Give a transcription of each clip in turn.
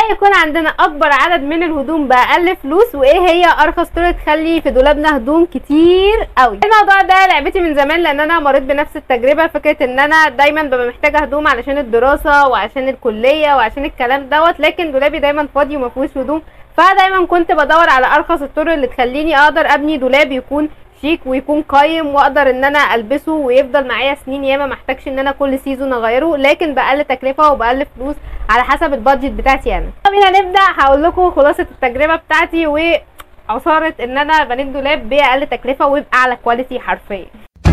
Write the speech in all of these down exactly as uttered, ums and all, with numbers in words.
ازاي يكون عندنا اكبر عدد من الهدوم باقل فلوس، وايه هي ارخص طريقه تخلي في دولابنا هدوم كتير قوي. الموضوع ده لعبتي من زمان لان انا مريت بنفس التجربه، فكره ان انا دايما ببقى محتاجه هدوم علشان الدراسه وعشان الكليه وعشان الكلام دوت، لكن دولابي دايما فاضي وما فيهوش هدوم، فدايما كنت بدور على ارخص الطرق اللي تخليني اقدر ابني دولاب يكون شيك ويكون قايم واقدر ان انا البسه ويفضل معايا سنين ياما، ما احتاجش ان انا كل سيزون اغيره، لكن باقل تكلفه وباقل فلوس على حسب البادجت بتاعتي انا. خلينا نبدا. هقول لكم خلاصه التجربه بتاعتي وعصاره ان انا بنيت دولاب باقل تكلفه وباعلى كواليتي حرفيا.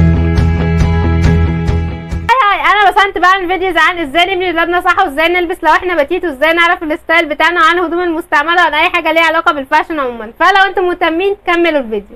انا بسنت بعمل فيديوز عن ازاي نبني دولابنا صح، وازاي نلبس لو احنا بتيت، وازاي نعرف الستايل بتاعنا، وعن الهدوم المستعمله، وعن اي حاجه ليها علاقه بالفاشن عموما، فلو انتم مهتمين كملوا الفيديو.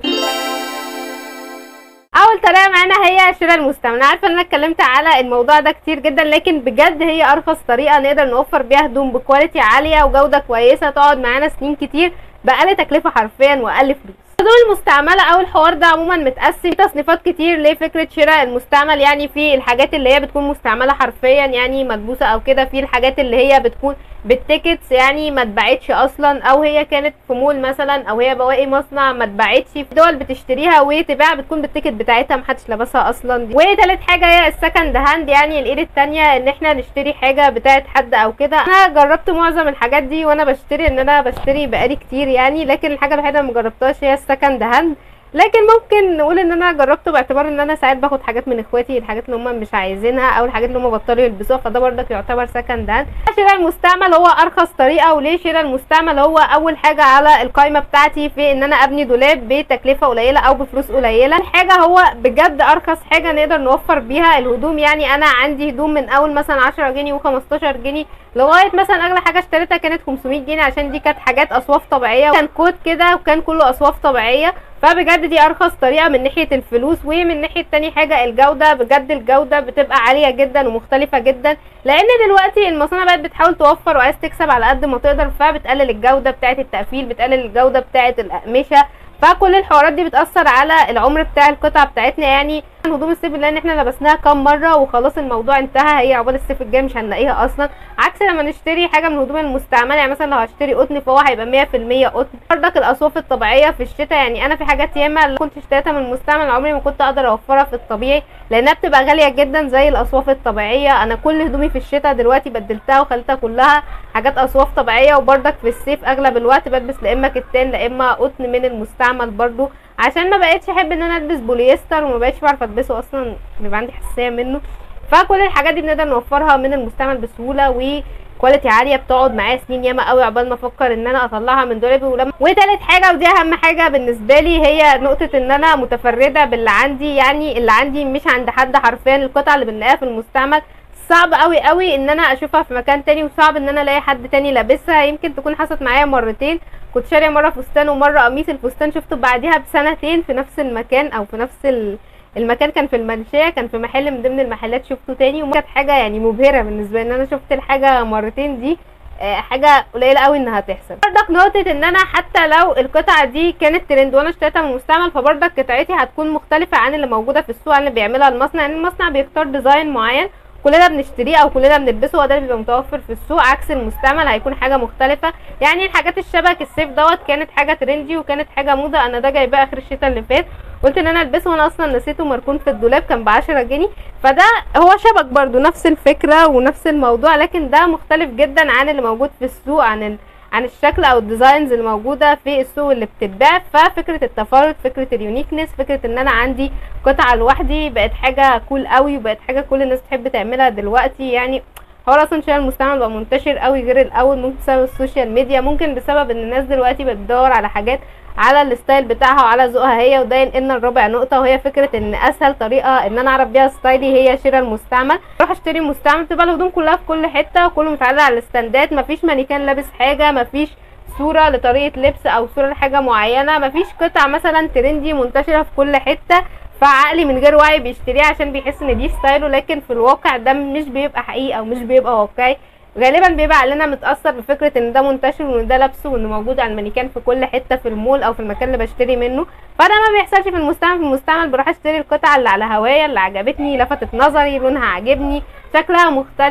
اول طريقه معانا هي شراء المستعمل. انا عارفه ان انا اتكلمت على الموضوع ده كتير جدا، لكن بجد هي ارخص طريقه نقدر نوفر بيها هدوم بكواليتي عاليه وجوده كويسه تقعد معانا سنين كتير باقل تكلفه حرفيا واقل فلوس. الهدوم المستعمله او الحوار ده عموما متقسم تصنيفات كتير لفكره شراء المستعمل، يعني في الحاجات اللي هي بتكون مستعمله حرفيا يعني ملبوسه او كده، في الحاجات اللي هي بتكون بالتيكتس يعني ما اتباعتش اصلا، او هي كانت في مول مثلا، او هي بواقي مصنع ما اتباعتش، في دول بتشتريها وتباع بتكون بالتيكت بتاعتها محدش لابسها اصلا دي. وتالت حاجه هي السكند هاند، يعني الايد التانيه، ان احنا نشتري حاجه بتاعت حد او كده. انا جربت معظم الحاجات دي وانا بشتري، ان انا بشتري بقالي كتير يعني، لكن الحاجه الوحيده اللي مجربتهاش هي السكند هاند. لكن ممكن نقول ان انا جربته باعتبار ان انا ساعات باخد حاجات من اخواتي، الحاجات اللي هم مش عايزينها او الحاجات اللي هم بطلوا يلبسوها، فده برضك يعتبر سكند هاند. شراء المستعمل هو ارخص طريقه. وليه شراء المستعمل؟ هو اول حاجه على القائمه بتاعتي في ان انا ابني دولاب بتكلفه قليله او بفلوس قليله. الحاجه هو بجد ارخص حاجه نقدر نوفر بيها الهدوم، يعني انا عندي هدوم من اول مثلا عشرة جنيه وخمستاشر جنيه لغايه مثلا اغلى حاجه اشتريتها كانت خمسمية جنيه، عشان دي كانت حاجات اصواف طبيعيه، كان كود كده وكان كله اصواف طبيعيه، فبجد دي ارخص طريقه من ناحيه الفلوس. ومن ناحيه تاني حاجه الجوده، بجد الجوده بتبقى عاليه جدا ومختلفه جدا، لان دلوقتي المصانع بقت بتحاول توفر وعايز تكسب على قد ما تقدر، فبتقلل الجوده بتاعه التقفيل، بتقلل الجوده بتاعه الاقمشه، فكل الحوارات دي بتاثر على العمر بتاع القطعه بتاعتنا. يعني هدوم الصيف اللي احنا لبسناها كام مره وخلاص الموضوع انتهى، هي عقبال الصيف الجاي مش هنلاقيها اصلا، عكس لما نشتري حاجه من الهدوم المستعمله. يعني مثلا لو هشتري قطن فهو هيبقى مية في المية قطن. برضك الاصواف الطبيعيه في الشتاء، يعني انا في حاجات ياما اللي كنت اشتريتها من المستعمل عمري ما كنت اقدر اوفرها في الطبيعي، لانها بتبقى غاليه جدا زي الاصواف الطبيعيه. انا كل هدومي في الشتاء دلوقتي بدلتها وخليتها كلها حاجات اصواف طبيعيه. وبرضك في الصيف اغلب الوقت بلبس لا اما كتان لا اما قطن من المستعمل برضو، عشان ما بقتش احب ان انا البس بوليستر وما بقتش بعرف البسه اصلا، بيبقى عندي حساسيه منه. فكل الحاجات دي بنقدر نوفرها من المستعمل بسهوله وكواليتي عاليه بتقعد معايا سنين ياما قوي عقبال ما افكر ان انا اطلعها من دولابي. ولما وتالت حاجه ودي اهم حاجه بالنسبه لي هي نقطه ان انا متفرده باللي عندي، يعني اللي عندي مش عند حد حرفيا. القطع اللي بنلاقيها في المستعمل صعب قوي قوي ان انا اشوفها في مكان تاني، وصعب ان انا الاقي حد تاني لابسها. يمكن تكون حصلت معايا مرتين، كنت شاريه مره فستان ومره قميص. الفستان شفته بعديها بسنتين في نفس المكان او في نفس المكان، كان في المنشيه، كان في محل من ضمن المحلات شفته تاني، وكانت حاجه يعني مبهره بالنسبه لي ان انا شفت الحاجه مرتين. دي حاجه قليله قوي انها تحصل. برضك نقطه ان انا حتى لو القطعه دي كانت ترند وانا اشتريتها من المستعمل، فبرضك قطعتي هتكون مختلفه عن اللي موجوده في السوق، عن اللي بيعملها المصنع. يعني المصنع بيختار ديزاين معين كلنا بنشتريه او كلنا بنلبسه، وده اللي بيبقى متوفر في السوق، عكس المستعمل هيكون حاجه مختلفه. يعني الحاجات الشبك الصيف دوت كانت حاجه ترندي وكانت حاجه موضه، انا ده جايباه اخر الشتاء اللي فات، قلت ان انا البسه وانا اصلا نسيته مركون في الدولاب، كان ب عشرة جنيه. فده هو شبك برده نفس الفكره ونفس الموضوع، لكن ده مختلف جدا عن اللي موجود في السوق، عن ال... عن الشكل او الديزاينز اللي موجوده في السوق اللي بتتباع. ففكره التفرد، فكره اليونيكنس، فكره ان انا عندي قطعه لوحدي بقت حاجه كول قوي، وبقت حاجه كل الناس تحب تعملها دلوقتي. يعني هو اصلا شراء المستعمل بقى منتشر قوي غير الاول، ممكن بسبب السوشيال ميديا، ممكن بسبب ان الناس دلوقتي بتدور على حاجات على الستايل بتاعها وعلى ذوقها هي. وده ينقلنا الرابع نقطه، وهي فكره ان اسهل طريقه ان انا اعرف بيها ستايلي هي شراء المستعمل. اروح اشتري مستعمل، تبقى الهدوم كلها في كل حته وكله متعلق على الستاندات، مفيش مانيكان لابس حاجه، مفيش صوره لطريقه لبس او صوره لحاجه معينه، مفيش قطع مثلا ترندي منتشره في كل حته، فعقلي من غير وعي بيشتريها عشان بيحس ان دي ستايله، لكن في الواقع ده مش بيبقى حقيقي او مش بيبقى واقعي. غالبا بيبقى عقلنا متاثر بفكره ان ده منتشر وان ده لابسه وانه موجود على المانيكان في كل حته في المول او في المكان اللي بشتري منه. فده ما بيحصلش في المستعمل. في المستعمل بروح اشتري القطعه اللي على هوايا، اللي عجبتني، لفتت نظري، لونها عاجبني، شكلها مختلف.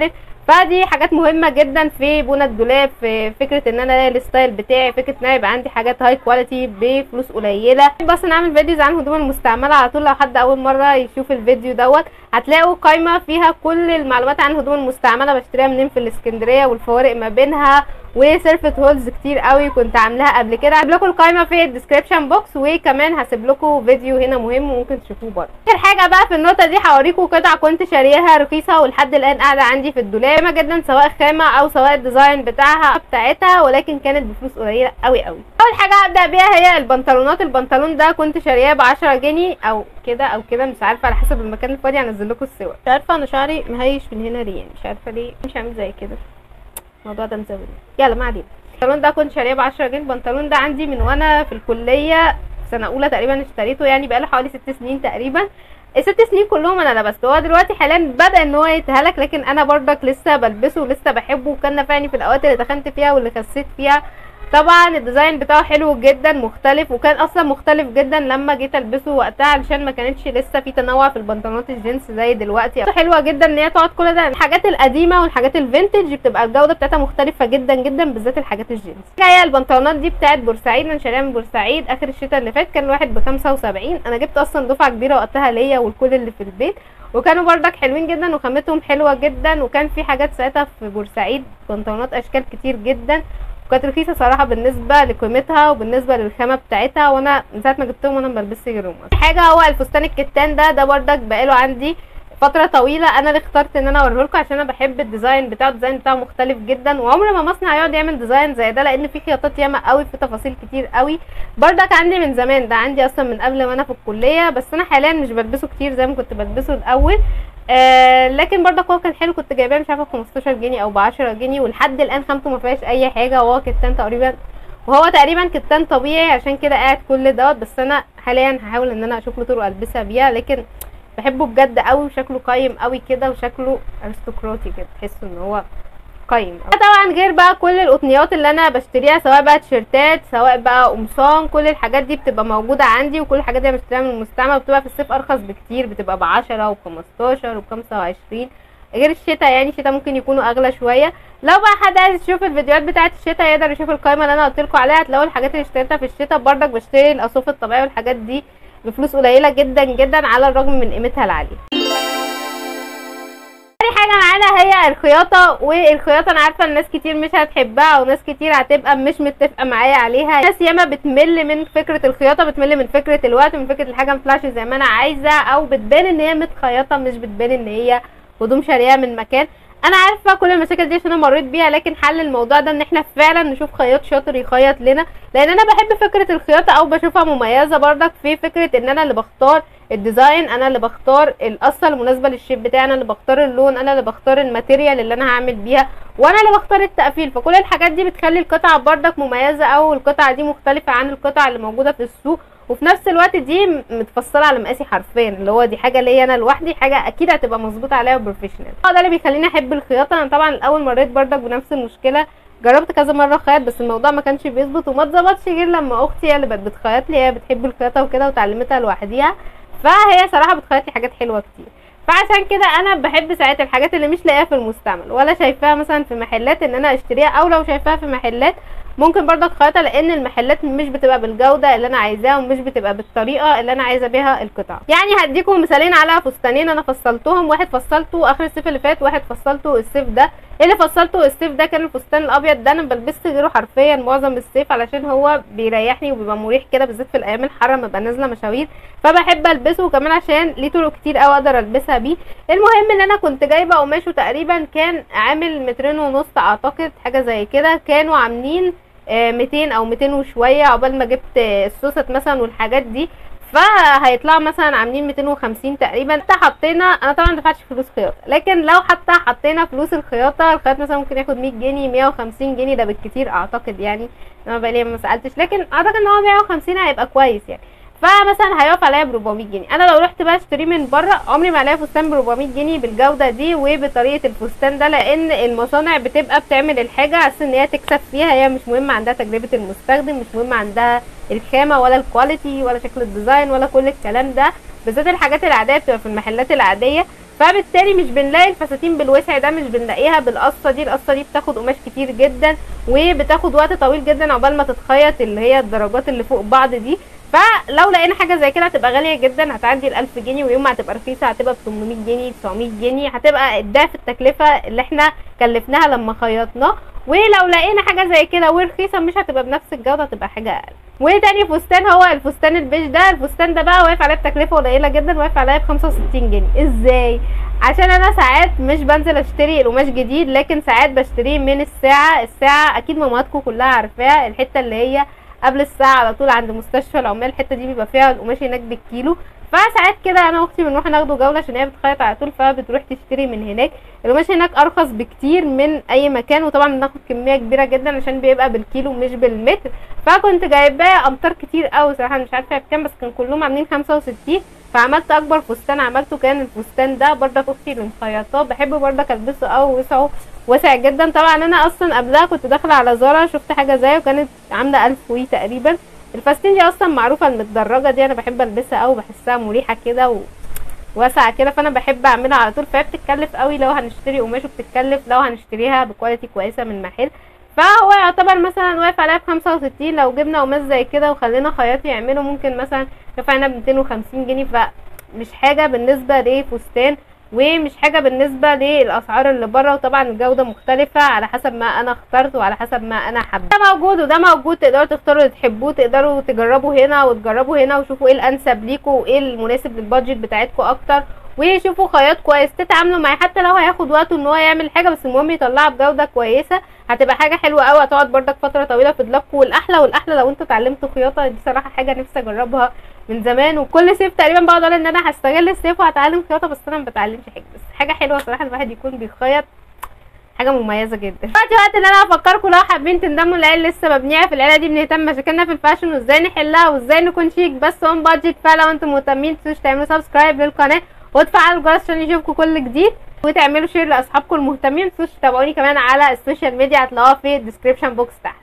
فدي حاجات مهمه جدا في بنى الدولاب، في فكره ان انا الاقي الستايل بتاعي، فكره ان انا يبقى عندي حاجات هاي كواليتي بفلوس قليله. بس نعمل فيديوز عن الهدوم المستعمله على طول، لو حد اول مره يشوف الفيديو دوت هتلاقوا قائمه فيها كل المعلومات عن الهدوم المستعمله بشتريها منين في الاسكندريه والفوارق ما بينها، وسيرفت هولز كتير قوي كنت عاملاها قبل كده. هسيب لكم القائمه في الديسكريبشن بوكس، وكمان هسيب لكم فيديو هنا مهم وممكن تشوفوه برده. اخر حاجه بقى في النقطه دي هوريكم قطع كنت شارياها رخيصه ولحد الان قاعده عندي في الدولاب جدا، سواء خامه او سواء الديزاين بتاعها بتاعتها، ولكن كانت بفلوس قليله قوي قوي. اول حاجه هبدا بيها هي البنطلونات. البنطلون ده كنت شارياه ب عشرة جنيه او كده او كده، مش عارفه، على حسب المكان الفاضي هنزل لكم الصور. مش عارفه انا شعري مهيش من هنا ليه، مش عارفه ليه مش عامل زي كده، الموضوع ده مزودني. يلا ما علينا. البنطلون ده كنت شاريه ب عشرة جنيه. البنطلون ده عندي من وانا في الكليه في سنه اولى تقريبا اشتريته، يعني بقاله حوالي ست سنين تقريبا. الست سنين كلهم انا لبسته. هو دلوقتي حاليا بدا ان هو يتهلك، لكن انا برضك لسه بلبسه ولسه بحبه، وكان نفعني في الاوقات اللي دخلت فيها واللي خسيت فيها. طبعا الديزاين بتاعه حلو جدا مختلف، وكان اصلا مختلف جدا لما جيت البسه وقتها علشان ما كانتش لسه في تنوع في البنطلونات الجينز زي دلوقتي. حلوه جدا ان هي تقعد كل ده. الحاجات القديمه والحاجات الفينتج بتبقى الجوده بتاعتها مختلفه جدا جدا، بالذات الحاجات الجينز. هي البنطلونات دي بتاعت بورسعيد، انا شاريها من بورسعيد اخر الشتاء اللي فات، كان الواحد ب خمسة وسبعين. انا جبت اصلا دفعه كبيره وقتها ليا والكل اللي في البيت، وكانوا بردك حلوين جدا وخامتهم حلوه جدا، وكان في حاجات ساعتها في بورسعيد بنطلونات اشكال كتير جدا، وكانت رخيصه صراحه بالنسبه لقيمتها وبالنسبه للخامه بتاعتها، وانا من ساعه ما جبتهم وانا ما بلبسش غيرهم. حاجه هو الفستان الكتان ده ده بردك بقاله عندي فتره طويله. انا اللي اخترت ان انا اوريه لكم عشان انا بحب الديزاين بتاعه. الديزاين بتاعه مختلف جدا، وعمر ما مصنع يقعد يعمل ديزاين زي ده، لان في خياطات ياما قوي، في تفاصيل كتير قوي. بردك عندي من زمان، ده عندي اصلا من قبل ما انا في الكليه، بس انا حاليا مش بلبسه كتير زي ما كنت بلبسه الاول. آه لكن برضك هو كان حلو، كنت جايباه مش عارفه ب خمستاشر جنيه او ب عشرة جنيه، ولحد الان خامته ما فيهاش اي حاجه، وهو كتان تقريبا، وهو تقريبا كتان طبيعي عشان كده قاعد كل دوت. بس انا حاليا هحاول ان انا اشوف له طرق البسها بيها، لكن بحبه بجد قوي، وشكله قايم قوي كده، وشكله ارستقراطي كده، تحسوا ان هو قايم. طبعا غير بقى كل القطنيات اللي انا بشتريها، سواء بقى تيشيرتات سواء بقى قمصان، كل الحاجات دي بتبقى موجوده عندي، وكل الحاجات دي بشتريها من المستعمل، وبتبقى في الصيف ارخص بكتير، بتبقى ب عشرة وب خمستاشر وب خمسة وعشرين، غير الشتاء. يعني الشتاء ممكن يكونوا اغلى شويه. لو بقى حد عايز يشوف الفيديوهات بتاعه الشتاء يقدر يشوف القائمه اللي انا قلت لكم عليها، هتلاقوا الحاجات اللي اشتريتها في الشتاء. بردك بشتري القصوف الطبيعيه والحاجات دي بفلوس قليله جدا جدا على الرغم من قيمتها العاليه. تاني حاجه معانا هي الخياطه. والخياطه انا عارفه الناس كتير مش هتحبها، وناس كتير هتبقى مش متفقه معايا عليها. ناس ياما بتمل من فكره الخياطه، بتمل من فكره الوقت، من فكره الحاجه مطلعش زي ما انا عايزه، او بتبان ان هي متخيطه مش بتبان ان هي هدوم شاريها من مكان. انا عارفه كل المشاكل دي عشان انا مريت بيها، لكن حل الموضوع ده ان احنا فعلا نشوف خياط شاطر يخيط لنا، لان انا بحب فكره الخياطه او بشوفها مميزه بردك في فكره ان انا اللي بختار الديزاين، انا اللي بختار القصه المناسبه للشيب بتاعي، انا اللي بختار اللون، انا اللي بختار الماتيريال اللي انا هعمل بيها، وانا اللي بختار التقفيل. فكل الحاجات دي بتخلي القطعه بردك مميزه، او القطعه دي مختلفه عن القطع اللي موجوده في السوق، وفي نفس الوقت دي متفصله على مقاسي حرفيا، اللي هو دي حاجه ليا انا لوحدي، حاجه اكيد هتبقى مظبوطه عليها وبروفيشنال. ده اللي بيخليني احب الخياطه. انا طبعا الاول مريت بردك بنفس المشكله، جربت كذا مره خيط بس الموضوع ما كانش بيظبط، وما اتظبطش غير لما اختي هي اللي بقت بتخيط لي، هي بتحب الخياطه وكده وتعلمتها لوحديها، فهي صراحه بتخيط لي حاجات حلوه كتير. فعشان كده انا بحب ساعات الحاجات اللي مش لاقيها في المستعمل ولا شايفاها مثلا في محلات ان انا اشتريها، او لو شايفاها في محلات ممكن برضك خياطه، لان المحلات مش بتبقى بالجوده اللي انا عايزاها ومش بتبقى بالطريقه اللي انا عايزه بيها القطعه. يعني هديكم مثالين على فستانين انا فصلتهم، واحد فصلته اخر الصيف اللي فات، واحد فصلته الصيف ده. اللي فصلته الصيف ده كان الفستان الابيض ده، انا بلبست غيره حرفيا معظم الصيف علشان هو بيريحني وبيبقى مريح كده، بالذات في الايام الحاره لما ببقى نازله مشاوير، فبحب البسه، وكمان عشان ليه طرق كتير قوي اقدر البسها بيه. المهم ان انا كنت جايبه قماشه تقريبا كان عامل مترين ونص اعتقد، حاجه زي كده، كانوا عاملين ميتين او ميتين وشويه عقبال ما جبت السوست مثلا والحاجات دي، فهيطلع مثلا عاملين ميتين وخمسين تقريبا. حتى حطينا، انا طبعا دفعتش فلوس خياطه، لكن لو حتى حطينا فلوس الخياطه، الخياط مثلا ممكن ياخد مية جنيه مية وخمسين جنيه ده بالكتير اعتقد، يعني انا بقالي ما سالتش، لكن اعتقد ان هو مية وخمسين هيبقى كويس يعني، فمثلا هيقف عليا ب اربعمية جنيه. انا لو رحت بقى اشتريه من بره عمري ما الاقي فستان ب اربعمية جنيه بالجوده دي وبطريقه الفستان ده، لان المصانع بتبقى بتعمل الحاجه على اساس ان هي تكسب فيها، هي مش مهم عندها تجربه المستخدم، مش مهم عندها الخامه ولا الكواليتي ولا شكل الديزاين ولا كل الكلام ده، بالذات الحاجات العاديه بتبقى في المحلات العاديه. ف فبالتالي مش بنلاقي الفساتين بالوسع ده، مش بنلاقيها بالقصه دي. القصه دي بتاخد قماش كتير جدا وبتاخد وقت طويل جدا عقبال ما تتخيط اللي هي الدرجات اللي فوق بعض دي. فلو لقينا حاجه زي كده هتبقى غاليه جدا، هتعدي ال ألف جنيه، ويوم ما هتبقى رخيصه هتبقى ب تمنمية جنيه تسعمية جنيه، هتبقى ضعف التكلفه اللي احنا كلفناها لما خيطناه. ولو لقينا حاجه زي كده ورخيصه مش هتبقى بنفس الجوده، هتبقى حاجه اقل. وتاني فستان هو الفستان البيج ده. الفستان ده بقى واقف عليه بتكلفه قليله جدا، واقف عليه ب خمسة وستين جنيه. ازاي؟ عشان انا ساعات مش بنزل اشتري القماش جديد، لكن ساعات بشتريه من الساعه. الساعه اكيد ماماتكم كلها عارفاها، الحته اللي هي قبل الساعه على طول عند مستشفى العمال، الحته دي بيبقى فيها القماش هناك بالكيلو. فساعات كده انا واختي بنروح ناخده جوله عشان هي بتخيط على طول، فبتروح تشتري من هناك. القماش هناك ارخص بكتير من اي مكان، وطبعا بناخد كميه كبيره جدا عشان بيبقى بالكيلو مش بالمتر. فكنت جايباه امتار كتير قوي صراحه، مش عارفه بكام، بس كان كلهم عاملين خمسة وستين. فعملت اكبر فستان عملته كان الفستان ده، برضك اختي اللي مخيطاه، بحب برضك البسه قوي، وسعه واسع جدا. طبعا انا اصلا قبلها كنت داخله على زارا شفت حاجه زيه وكانت عامله ألف وي تقريبا. الفساتين دي اصلا معروفه المتدرجه دي، انا بحب البسها قوي، بحسها مريحه كده و... واسعه كده، فانا بحب اعملها على طول. فهي بتتكلف قوي لو هنشتري قماش، وبتتكلف لو هنشتريها بكواليتي كويسه من محل. فهو يعتبر مثلا واقف عليها ب خمسة وستين. لو جبنا قماش زي كده وخلينا خياط يعمله ممكن مثلا دفعنا ب ميتين وخمسين جنيه، فمش حاجه بالنسبه لفستان، ومش حاجه بالنسبه للاسعار اللي بره. وطبعا الجوده مختلفه على حسب ما انا اخترت وعلى حسب ما انا حابه. ده موجود وده موجود، تقدروا تختاروا اللي تحبوه، تقدروا تجربوا هنا وتجربوا هنا وشوفوا ايه الانسب ليكوا وايه المناسب للبادجت بتاعتكم اكتر، وشوفوا خياط كويس تتعاملوا معاه، حتى لو هياخد وقته ان هو يعمل حاجه، بس المهم يطلعها بجوده كويسه. هتبقى حاجه حلوه قوي، هتقعد بردك فتره طويله في دولابكم. والاحلى والاحلى لو انتوا اتعلمتوا خياطه، دي صراحه حاجه نفسي اجربها من زمان، وكل صيف تقريبا بقعد اقول ان انا هستغل الصيف وهتعلم خياطه، بس انا ما بتعلمش حاجه. بس حاجه حلوه صراحه الواحد يكون بيخيط، حاجه مميزه جدا. دلوقتي وقت ان انا افكركم لو حابين تنضموا للعيله لسه مبنيه في العيله دي، بنهتم مشاكلنا في الفاشن وازاي نحلها وازاي نكون شيك بس اون بادجت. فلو انتم مهتمين متنسوش تعملوا سبسكرايب للقناه وتفعلوا الجرس عشان يشوفكم كل جديد، وتعملوا شير لاصحابكم المهتمين. متنسوش تتابعوني كمان على السوشيال ميديا، هتلاقوها في الديسكريبشن بوكس تحت.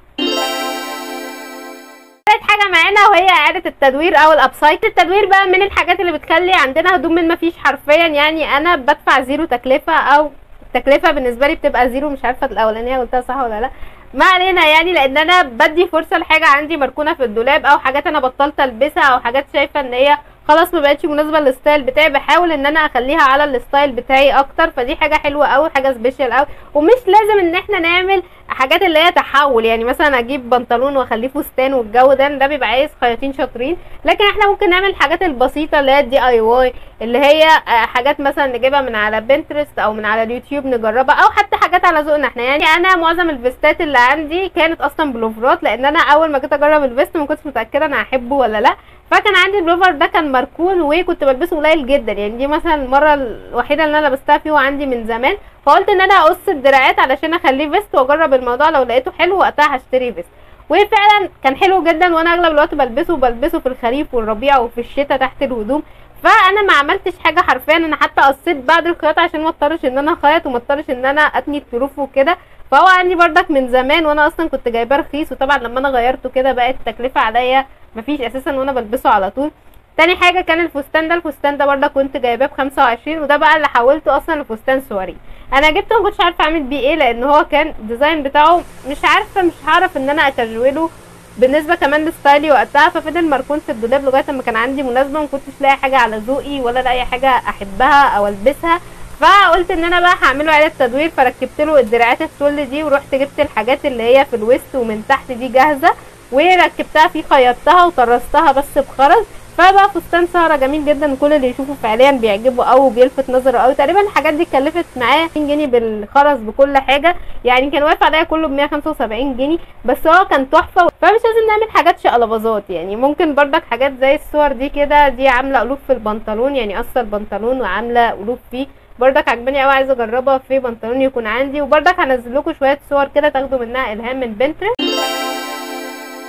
حاجه معانا وهي اعاده التدوير او الابسايكل. التدوير بقى من الحاجات اللي بتخلي عندنا هدوم من ما فيش حرفيا، يعني انا بدفع زيرو تكلفه، او التكلفه بالنسبه لي بتبقى زيرو. مش عارفه الاولانيه قلتها صح ولا لا، ما علينا يعني، لان انا بدي فرصه لحاجه عندي مركونه في الدولاب، او حاجات انا بطلت البسها، او حاجات شايفه ان هي خلاص ما بقتش مناسبه للستايل بتاعي، بحاول ان انا اخليها على الستايل بتاعي اكتر. فدي حاجه حلوه قوي، حاجه سبيشال قوي. ومش لازم ان احنا نعمل حاجات اللي هي تحول، يعني مثلا اجيب بنطلون واخليه فستان والجو ده ده بيبقى عايز خياطين شاطرين. لكن احنا ممكن نعمل الحاجات البسيطه اللي هي الدي اي واي، اللي هي حاجات مثلا نجيبها من على بنترست او من على اليوتيوب نجربها، او حتى حاجات على ذوقنا احنا. يعني انا معظم الفيستات اللي عندي كانت اصلا بلوفرات، لان انا اول ما جيت اجرب الفيست ما كنتش متاكده انا هحبه ولا لا. فكان عندي البلوفر ده كان مركون وكنت بلبسه قليل جدا، يعني دي مثلا المره الوحيده اللي انا لبستها فيه وعندي من زمان. فقلت ان انا اقص الدراعات علشان اخليه فيست واجرب الموضوع، لو لقيته حلو وقتها هشتري فيست. وفعلا كان حلو جدا، وانا اغلب الوقت بلبسه وبلبسه في الخريف والربيع وفي الشتاء تحت الهدوم. فانا ما عملتش حاجه حرفيا، انا حتى قصيت بعد الخياطه عشان ما اضطرش ان انا اخيط وما اضطرش ان انا اتني الطروف وكده. فهو عندي بردك من زمان، وانا اصلا كنت جايباه رخيص، وطبعا لما انا غيرته كده بقت التكلفه عليا مفيش اساسا وانا بلبسه على طول. تاني حاجه كان الفستان ده. الفستان ده برضه كنت جايباه ب خمسة وعشرين، وده بقى اللي حولته اصلا لفستان سواري. انا جبته ما كنتش عارفه اعمل بيه ايه، لان هو كان الديزاين بتاعه مش عارفه مش هعرف ان انا اكجوله بالنسبه كمان لستايلي وقتها. ففضل مركون في الدولاب لغايه اما كان عندي مناسبه، ما كنتش لاقي حاجه على ذوقي ولا لاقي حاجه احبها او البسها. فقلت ان انا بقى هعمله اعاده تدوير، فركبت له الدراعات التول دي، ورحت جبت الحاجات اللي هي في الويست ومن تحت دي جاهزه، وركبتها فيه، خيطتها وطرزتها بس بخرز. فبقى فستان سهره جميل جدا، وكل اللي يشوفه فعليا بيعجبه قوي وبيلفت نظره قوي. تقريبا الحاجات دي اتكلفت معايا ميتين جنيه بالخرز بكل حاجه، يعني كان واقف عليا كله ب مية وخمسة وسبعين جنيه، بس هو كان تحفه. فمش لازم نعمل حاجات شقلباظات، يعني ممكن بردك حاجات زي الصور دي كده، دي عامله قلوب في البنطلون، يعني قصه البنطلون وعامله قلوب فيه، بردك عجباني قوي، عايزه اجربها في بنطلون يكون عندي. وبردك هنزل لكم شويه صور كده تاخدوا منها الهام من بنترست.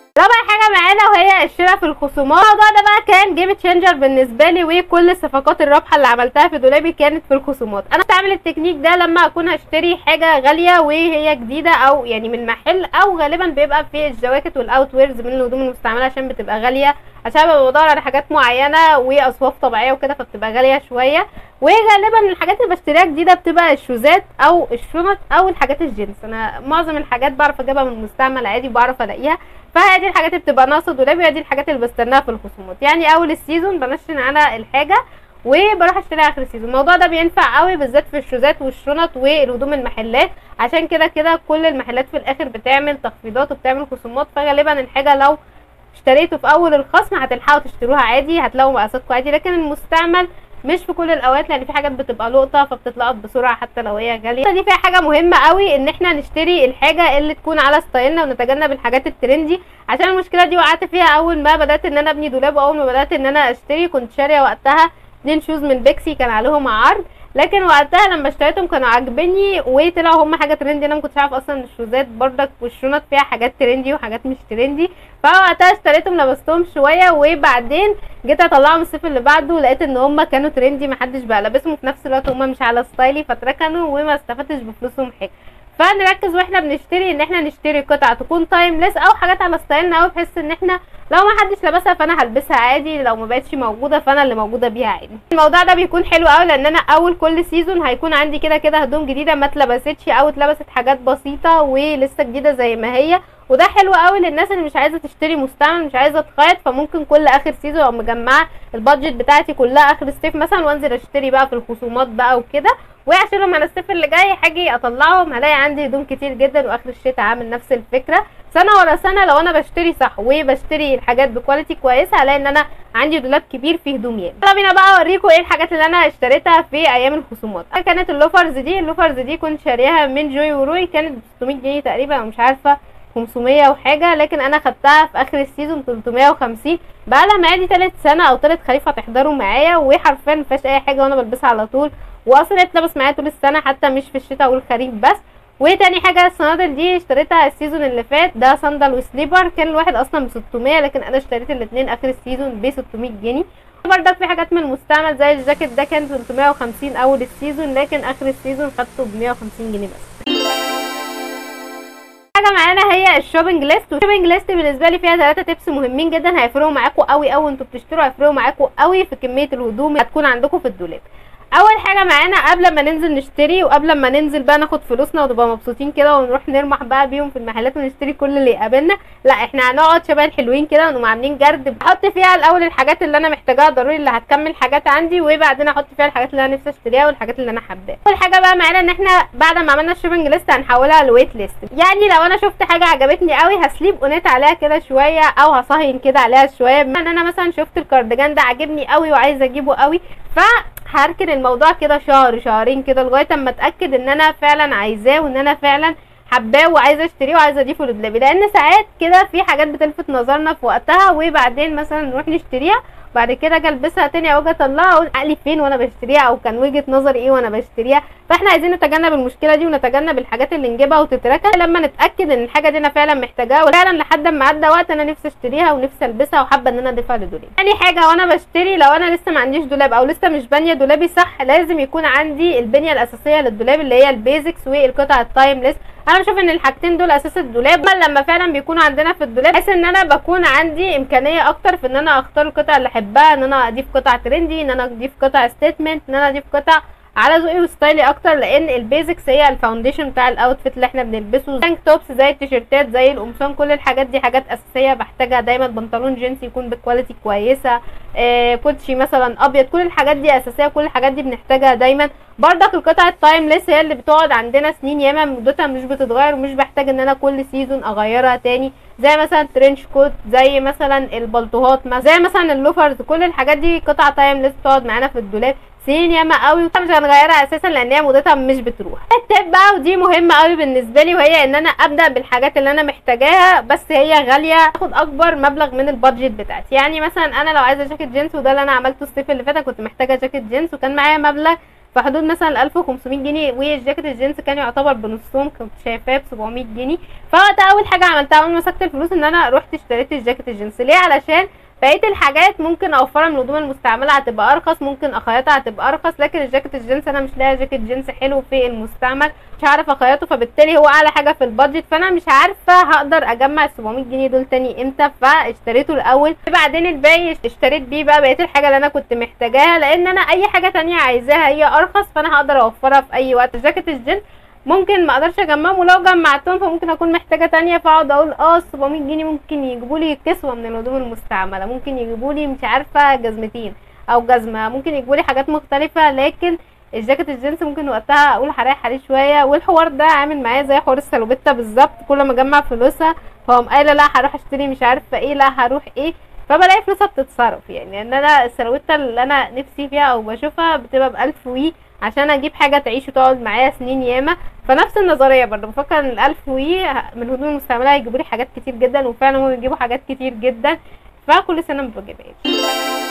رابع حاجه معانا وهي الشراء في الخصومات. الموضوع ده بقى كان جيم تشينجر بالنسبه لي، وكل الصفقات الرابحه اللي عملتها في دولابي كانت في الخصومات. انا بستعمل التكنيك ده لما اكون هشتري حاجه غاليه وهي جديده او يعني من محل، او غالبا بيبقى في الجواكت والاوت ويرز من الهدوم المستعمله عشان بتبقى غاليه، عشان ببقى بدور على حاجات معينه واصواف طبيعيه وكده فبتبقى غاليه شويه. وغالبا الحاجات اللي بشتريها جديده بتبقى الشوزات او الشنط او الحاجات الجينز. انا معظم الحاجات بعرف اجيبها من المستعمل عادي وبعرف الاقيها، فهي دي الحاجات اللي بتبقى ناقصه دولابي، ودي الحاجات اللي بستناها في الخصومات. يعني اول السيزون بنشن على الحاجه وبروح اشتريها اخر السيزون. الموضوع ده بينفع قوي بالذات في الشوزات والشنط والهدوم المحلات، عشان كده كده كل المحلات في الاخر بتعمل تخفيضات وبتعمل خصومات، فغالبا الحاجه لو اشتريته في اول الخصم هتلحقوا تشتروها عادي، هتلاقوا مقاساتكم عادي. لكن المستعمل مش في كل الاوقات، لان في حاجات بتبقى لقطه فبتتلقط بسرعه حتى لو هي غاليه. دي فيها حاجه مهمه قوي ان احنا نشتري الحاجه اللي تكون على ستايلنا ونتجنب الحاجات الترندي، عشان المشكله دي وقعت فيها اول ما بدات ان انا ابني دولاب. واول ما بدات ان انا اشتري كنت شاريه وقتها اتنين شوز من بيكسي كان عليهم عرض، لكن وقتها لما اشتريتهم كانوا عاجبني وطلعوا هم حاجه ترندي. انا ما كنتش عارف اصلا الشوزات بردك والشنط فيها حاجات ترندي وحاجات مش ترندي، فوقتها اشتريتهم لبستهم شويه، وبعدين جيت اطلعهم الصيف اللي بعده لقيت ان هم كانوا ترندي محدش بقى لابسهم، وفي نفس الوقت هم مش على ستايلي فتركنوا وما استفدتش بفلوسهم حاجه. فنركز واحنا بنشتري ان احنا نشتري قطع تكون تايمليس او حاجات على ستايلنا قوي، بحيث ان احنا لو ما حدش لابسها فانا هلبسها عادي، لو ما بقتش موجوده فانا اللي موجوده بيها عادي. الموضوع ده بيكون حلو قوي لان انا اول كل سيزون هيكون عندي كده كده هدوم جديده ما اتلبستش او اتلبست حاجات بسيطه ولسه جديده زي ما هي، وده حلو قوي للناس اللي مش عايزه تشتري مستعمل، مش عايزه تخيط، فممكن كل اخر سيزون او مجمعه البادجت بتاعتي كلها اخر الصيف مثلا وانزل اشتري بقى في الخصومات بقى وكده، وعشان لما انا الصيف اللي جاي هاجي اطلعهم هلاقي عندي هدوم كتير جدا. واخر الشتاء عامل نفس الفكره، سنه ورا سنه لو انا بشتري صح وبشتري الحاجات بكواليتي كويسه هلاقي ان انا عندي دولاب كبير فيه هدوم ياما. يلا بينا بقى اوريكم ايه الحاجات اللي انا اشتريتها في ايام الخصومات. كانت اللوفرز دي اللوفرز دي كنت شاريها من جوي وروي، كانت ب ستمية جنيه تقريبا او مش عارفه خمسمية وحاجه، لكن انا خدتها في اخر السيزون تلتمية وخمسين. بقى لها معايا تالت سنه او تالت خريف هتحضروا معايا، وحرفيا مفيهاش اي حاجه وانا بلبسها على طول، واصلا اتلبس معايا طول السنه حتى مش في الشتاء والخريف بس. وتاني حاجه الصنادل دي اشتريتها السيزون اللي فات، ده صندل وسليبر، كان الواحد اصلا ب ستمية لكن انا اشتريت الاثنين اخر السيزون ب ستمية جنيه. برضك في حاجات من المستعمل زي الجاكيت ده كان تلتمية وخمسين اول السيزون، لكن اخر السيزون خدته ب مية وخمسين جنيه بس. حاجه معانا هي الشوبنج ليست. والشوبنج ليست بالنسبه لي فيها ثلاثه تيبس مهمين جدا هيفرقوا معاكم قوي قوي انتوا بتشتروا، هيفرقوا معاكم قوي في كميه الهدوم اللي هتكون عندكم في الدولاب. اول حاجه معانا قبل ما ننزل نشتري وقبل ما ننزل بقى ناخد فلوسنا ونبقى مبسوطين كده ونروح نرمح بقى بيهم في المحلات ونشتري كل اللي يقابلنا، لا احنا هنقعد شبه الحلوين كده ونقوم عاملين جرد بحط فيها الاول الحاجات اللي انا محتاجاها ضروري اللي هتكمل حاجات عندي، وبعدين احط فيها الحاجات اللي انا نفسي اشتريها والحاجات اللي انا حباها. اول حاجه بقى معانا ان احنا بعد ما عملنا الشوبنج ليست هنحولها لويت ليست. يعني لو انا شفت حاجه عجبتني قوي هسليب اونيت عليها كده شويه او هصهين كده عليها شويه، بما ان انا مثلا شفت الكارديجان ده عاجبني قوي وعايزه اجيبه قوي، ف هركن الموضوع كده شهر شهرين كده لغايه اما اتاكد ان انا فعلا عايزاه وان انا فعلا حباه وعايزه اشتريه وعايزه اضيفه لدولابي، لان ساعات كده في حاجات بتلفت نظرنا في وقتها وبعدين مثلا نروح نشتريها بعد كده اجي البسها تاني او اجي اطلعها اقول عقلي فين وانا بشتريها او كان وجهه نظري ايه وانا بشتريها. فاحنا عايزين نتجنب المشكله دي ونتجنب الحاجات اللي نجيبها وتتركن لما نتاكد ان الحاجه دي انا فعلا محتاجاها وفعلا لحد ما عدى وقت انا نفسي اشتريها ونفسي البسها وحابه ان انا اضيفها لدولابي. تاني حاجه وانا بشتري لو انا لسه ما عنديش دولاب او لسه مش بانيه دولابي صح، لازم يكون عندي البنيه الاساسيه للدولاب اللي هي البيزكس والقطع التايمليس. انا بشوف ان الحاجتين دول اساس الدولاب، لما فعلا بيكونوا عندنا في الدولاب بحيث ان انا بكون عندي امكانيه اكتر في ان انا اختار القطع اللي احبها، ان انا اضيف قطع ترندي، ان انا اضيف قطع ستيتمنت، ان انا اضيف قطع على ذوقي وستايلي اكتر، لان البيزكس هي الفاونديشن بتاع الاوتفيت اللي احنا بنلبسه. تانك توبس زي التيشيرتات زي القمصان كل الحاجات دي حاجات اساسيه بحتاجها دايما. بنطلون جينز يكون بكواليتي كويسه، آه كوتشي مثلا ابيض، كل الحاجات دي اساسيه، كل الحاجات دي بنحتاجها دايما. بردك القطع التايمليس هي اللي بتقعد عندنا سنين ياما مدتها مش بتتغير ومش بحتاج ان انا كل سيزون اغيرها تاني، زي مثلا ترنش كوت، زي مثلا البلطوهات، زي مثلا اللوفرز، كل الحاجات دي قطع تايمليس بتقعد معانا في الدولاب سنين ياما قوي مش هنغيرها اساسا لان هي مدتها مش بتروح. التيب بقى ودي مهمه قوي بالنسبه لي، وهي ان انا ابدا بالحاجات اللي انا محتاجاها بس هي غاليه اخد اكبر مبلغ من البادجت بتاعتي. يعني مثلا انا لو عايزه جاكيت جينز وده اللي انا عملته الصيف اللي فات، كنت محتاجه جاكيت جينز وكان معايا مبلغ في حدود مثلا ألف وخمسمية جنيه، والجاكيت الجينز كان يعتبر بنصهم كنت شايفاه ب سبعمية جنيه. فوقتها اول حاجه عملتها اول ما مسكت الفلوس ان انا رحت اشتريت الجاكيت الجينز. ليه؟ علشان بقيه الحاجات ممكن اوفرها من الهدوم المستعمله هتبقى ارخص، ممكن اخيطها هتبقى ارخص، لكن الجاكيت الجينز انا مش لاقي جاكيت جينز حلو في المستعمل، مش هعرف اخيطه، فبالتالي هو اعلى حاجه في البادجت، فانا مش عارفه هقدر اجمع ال سبعمية جنيه دول تاني امتى، فاشتريته الاول. بعدين الباقي اشتريت بيه بقى بقيه الحاجه اللي انا كنت محتاجاها، لان انا اي حاجه تانية عايزاها هي ارخص، فانا هقدر اوفرها في اي وقت. الجاكيت الجينز ممكن ما اقدرش اجمعهم، ولو جمعتهم فممكن اكون محتاجه تانية، فاقعد اقول اه سبعمية جنيه ممكن يجيبوا لي كسوه من الهدوم المستعمله، ممكن يجيبوا لي مش عارفه جزمتين او جزمه، ممكن يجيبوا لي حاجات مختلفه. لكن الجاكيت الجينز ممكن وقتها اقول هريح عليه شويه. والحوار ده عامل معايا زي حوار السلوبيتا بالظبط، كل ما اجمع فلوسها فاقوم قايله لا هروح اشتري مش عارفه ايه، لا هروح ايه، فبلاقي فلوسها بتتصرف. يعني ان انا السلوبيتا اللي انا نفسي فيها او بشوفها بتبقى بألف وي عشان اجيب حاجه تعيش وتقعد معايا سنين ياما. فنفس النظريه برضه بفكر ان الألف وي من الهدوم المستعمله هيجيبوا لي حاجات كتير جدا، وفعلا هم بيجيبوا حاجات كتير جدا، فكل سنه ما بجيبهاش.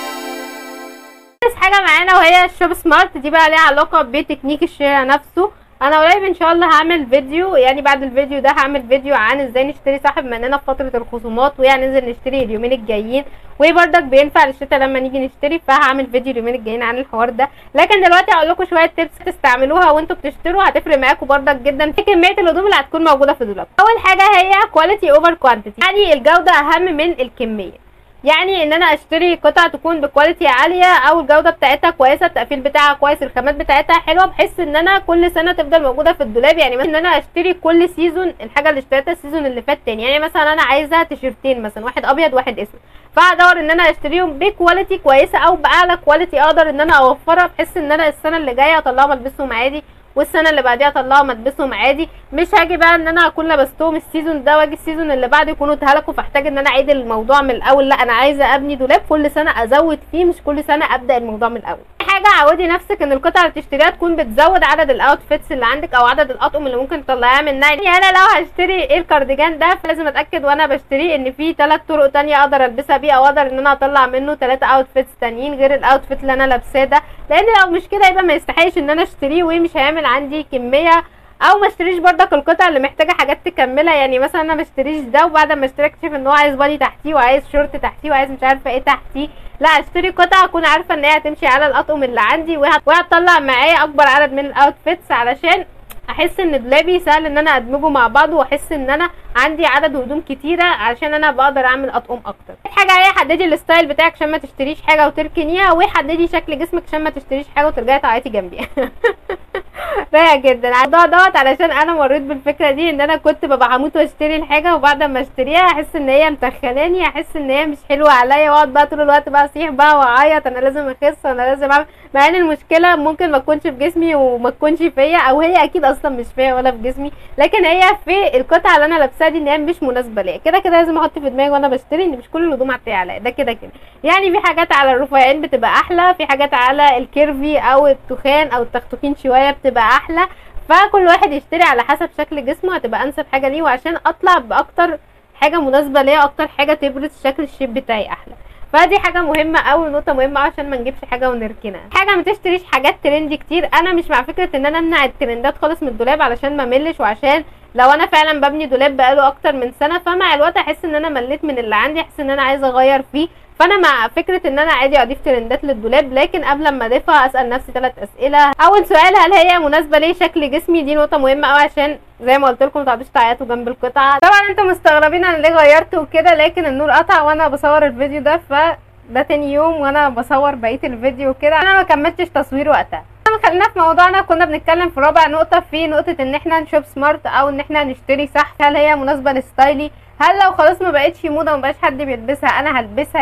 حاجه معانا وهي الشوب سمارت، دي بقى ليها علاقه بتكنيك الشراء نفسه. انا قريب ان شاء الله هعمل فيديو، يعني بعد الفيديو ده هعمل فيديو عن ازاي نشتري صح بما اننا في فتره الخصومات، وهننزل نشتري اليومين الجايين، وبرضك بينفع للشتا لما نيجي نشتري، فهعمل فيديو اليومين الجايين عن الحوار ده. لكن دلوقتي هقول لكم شويه تيبس تستعملوها وانتوا بتشتروا هتفرق معاكم برضك جدا في كميه الهدوم اللي هتكون موجوده في الدولاب. اول حاجه هي كواليتي اوفر كوانتيتي، يعني الجوده اهم من الكميه. يعني ان انا اشتري قطعه تكون بكواليتي عاليه او الجوده بتاعتها كويسه، التقفيل بتاعها كويس، الخامات بتاعتها حلوه، بحيث ان انا كل سنه تفضل موجوده في الدولاب. يعني مثلا ان انا اشتري كل سيزون الحاجه اللي اشتريتها السيزون اللي فات تاني. يعني مثلا انا عايزه تيشرتين مثلا، واحد ابيض واحد اسود، فهدور ان انا اشتريهم بكواليتي كويسه او باعلى كواليتي اقدر ان انا اوفرها، بحيث ان انا السنه اللي جايه اطلعهم البسهم عادي، والسنه اللي بعديها اطلعهم البسهم عادي. مش هاجي بقى ان انا اكون لبستهم السيزون ده واجي السيزون اللي بعده يكونوا اتهلكوا، فاحتاج ان انا اعيد الموضوع من الاول. لا، انا عايزه ابني دولاب كل سنه ازود فيه، مش كل سنه ابدا الموضوع من الاول. حاجه عودي نفسك ان القطعه اللي تشتريها تكون بتزود عدد الاوتفيتس اللي عندك او عدد الاطقم اللي ممكن تطلعيها منها. يعني انا لو هشتري ايه الكارديجان ده، فلازم اتاكد وانا بشتريه ان في ثلاث طرق تانية اقدر البسها بيه، او اقدر ان انا اطلع منه ثلاثه اوتفيتس تانيين غير الاوتفيت اللي انا لابساه ده. لان لو مش كده يبقى ما يستحقش ان انا اشتريه، ومش هيعمل عندي كميه، او ما اشتريش برضك القطع اللي محتاجه حاجات تكملها. يعني مثلا انا ما اشتريش ده وبعد ما اشتري اكتشف ان هو عايز بادي تحتيه وعايز شورت تحتيه وعايز مش عارفه ايه تحتيه. لا، اشتري قطعه اكون عارفه ان هي هتمشي على الاطقم اللي عندي وهتطلع معايا اكبر عدد من الاوتفيتس، علشان احس ان دولابي سهل ان انا ادمجه مع بعضه، واحس ان انا عندي عدد هدوم كتيره علشان انا بقدر اعمل اطقم اكتر. حاجه هي حددي الستايل بتاعك عشان ما تشتريش حاجه وتركنيها، وحددي شكل جسمك عشان ما تشتريش حاجه وترجعي تعيطي جنبي. رايق جدا الموضوع دوت، علشان انا مريت بالفكره دي، ان انا كنت ببقى هموت واشتري الحاجه وبعد ما اشتريها احس ان هي متخناني، احس ان هي مش حلوه عليا، واقعد بقى طول الوقت بقى اصيح بقى واعيط انا لازم اخس وانا لازم اعمل، مع ان المشكله ممكن ما تكونش في جسمي وما تكونش فيا، او هي اكيد اصلا مش فيا ولا في جسمي، لكن هي في القطعه اللي انا لابساها دي ان هي مش مناسبه ليا. كده كده لازم احط في دماغي وانا بشتري ان مش كل الهدوم هتليق عليا، ده كده كده. يعني في حاجات على الرفيعين بتبقى احلى، في حاجات على الكيرفي او التخان او التختخين شويه بتبقى احلى، فكل واحد يشتري على حسب شكل جسمه هتبقى انسب حاجه ليه، وعشان اطلع باكتر حاجه مناسبه ليا، اكتر حاجه تبرز شكل الشيب بتاعي احلى. فدي حاجه مهمه قوي، نقطه مهمه عشان ما نجيبش حاجه ونركنها. حاجه ما تشتريش حاجات ترندي كتير. انا مش مع فكره ان انا امنع الترندات خالص من الدولاب علشان ما ملش، وعشان لو انا فعلا ببني دولاب بقاله اكتر من سنه فمع الوقت احس ان انا مليت من اللي عندي، احس ان انا عايزه اغير فيه، فانا مع فكره ان انا عادي اضيف ترندات للدولاب. لكن قبل ما اضيفها اسال نفسي ثلاث اسئله. اول سؤال، هل هي مناسبه ليه شكل جسمي؟ دي نقطه مهمه قوي، عشان زي ما قلت لكم ما تقعدوش تعيطوا جنب القطعه. طبعا انتوا مستغربين انا ليه غيرت وكده، لكن النور قطع وانا بصور الفيديو ده، فده تاني يوم وانا بصور بقيه الفيديو وكده، انا ما كملتش تصوير وقتها. خلينا في موضوعنا، كنا بنتكلم في رابع نقطه، في نقطه ان احنا نشوب سمارت او ان احنا نشتري صح. هل هي مناسبه لستايلي؟ هل لو خلاص ما بقتش موضه وما بقاش حد بيلبسها انا هلبسها؟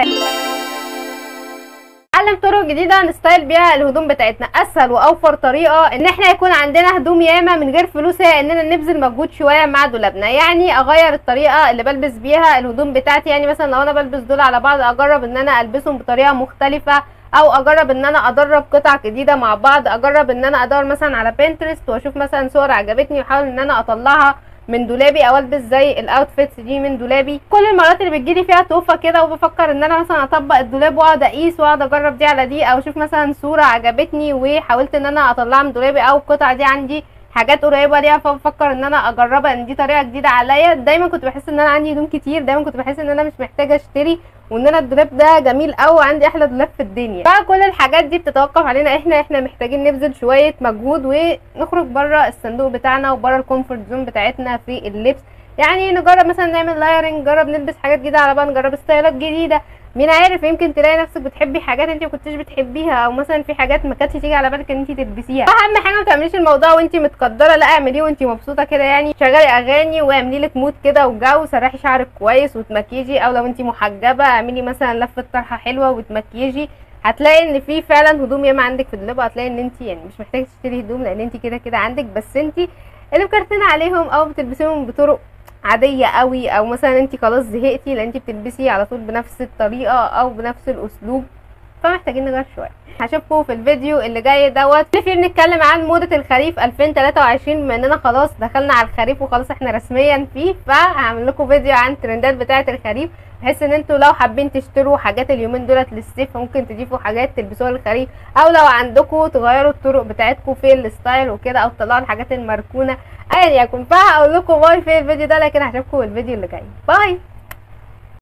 نتعلم طرق جديده نستايل بيها الهدوم بتاعتنا. اسهل واوفر طريقه ان احنا يكون عندنا هدوم ياما من غير فلوس هي اننا نبذل مجهود شويه مع دولابنا. يعني اغير الطريقه اللي بلبس بيها الهدوم بتاعتي. يعني مثلا لو انا بلبس دول على بعض اجرب ان انا البسهم بطريقه مختلفه، او اجرب ان انا ادرب قطع جديده مع بعض، اجرب ان انا ادور مثلا على بنترست واشوف مثلا صور عجبتني واحاول ان انا اطلعها من دولابي او البس زي الاوتفيتس دي من دولابي. كل المرات اللي بتجيلي فيها توفه كده وبفكر ان انا مثلا اطبق الدولاب واقعد اقيس واقعد اجرب دي على دي، او اشوف مثلا صوره عجبتني وحاولت ان انا اطلعها من دولابي، او القطعه دي عندي حاجات قريبه ليها فبفكر ان انا اجربها ان دي طريقه جديده عليا. دايما كنت بحس ان انا عندي هدوم كتير، دايما كنت بحس ان انا مش محتاجه اشتري، وان انا الدولاب ده جميل قوي وعندي احلى دولاب في الدنيا. فكل الحاجات دي بتتوقف علينا احنا احنا محتاجين نبذل شويه مجهود ونخرج بره الصندوق بتاعنا وبره الكومفورت زون بتاعتنا في اللبس. يعني نجرب مثلا نعمل لايرنج، نجرب نلبس حاجات جديده على بعض، نجرب ستايلات جديده. مين عارف يمكن تلاقي نفسك بتحبي حاجات انت ما كنتيش بتحبيها، او مثلا في حاجات ما كانتش تيجي على بالك ان انت تلبسيها. اهم حاجه ما تعمليش الموضوع وانت متقدره، لا اعمليه وانت مبسوطه كده. يعني شغلي اغاني واعملي لك مود كده وجو، سرحي شعرك كويس وتمكيجي، او لو انت محجبه اعملي مثلا لفه طرحه حلوه وتمكيجي. هتلاقي ان في فعلا هدوم ياما عندك في الدولاب، هتلاقي ان انت يعني مش محتاجه تشتري هدوم لان انت كده كده عندك، بس انت اللي مكرتنه عليهم او بتلبسيهم بطرق عاديه قوي، او مثلا انت خلاص زهقتي لان انت بتلبسي على طول بنفس الطريقه او بنفس الاسلوب، فمحتاجين نغير شويه. هشوفكم في الفيديو اللي جاي دوت اللي فيه بنتكلم عن موضه الخريف ألفين وتلاتة وعشرين، بما اننا خلاص دخلنا على الخريف وخلاص احنا رسميا فيه، فهعمل لكم فيديو عن الترندات بتاعه الخريف، بحيث ان انتوا لو حابين تشتروا حاجات اليومين دولت للصيف ممكن تضيفوا حاجات تلبسوها للخريف، او لو عندكم تغيروا الطرق بتاعتكم في الستايل وكده، او تطلعوا الحاجات المركونه ايا يكن. فهقول لكم باي في الفيديو ده، لكن هشوفكم الفيديو اللي جاي. باي.